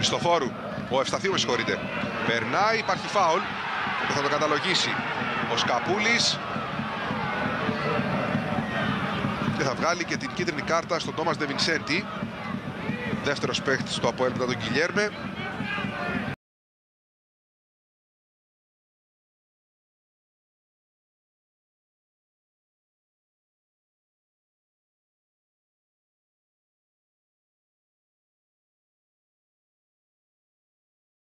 Χριστοφόρου. Ο Ευσταθίου, με συγχωρείτε. Περνάει, υπάρχει φάουλ και θα το καταλογίσει ο Σκαπούλης. Και θα βγάλει και την κίτρινη κάρτα στον Τόμας Ντε Βινσέντη. Δεύτερος παίκτης του ΑΠΟΕΛ μετά τον Γκιλιέρμε.